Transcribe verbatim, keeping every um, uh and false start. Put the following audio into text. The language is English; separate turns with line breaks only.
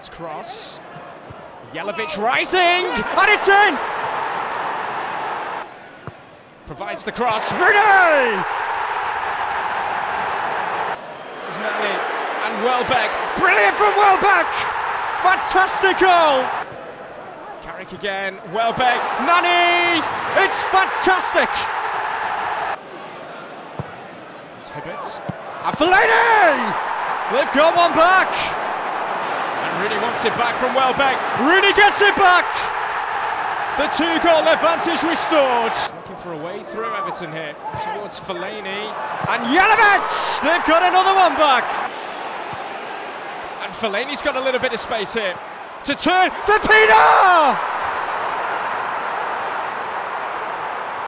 It's cross. Jelavic rising, and it's in! Provides the cross, Rooney! Nani and Welbeck, brilliant from Welbeck! Fantastic goal! Carrick again, Welbeck, Nani! It's fantastic! It's Hibbert, and Fellaini! They've got one back! And Rooney wants it back from Welbeck, Rooney gets it back! The two-goal advantage restored. Looking for a way through Everton here, towards Fellaini, and Jelavic! They've got another one back! And Fellaini's got a little bit of space here to turn for Pienaar!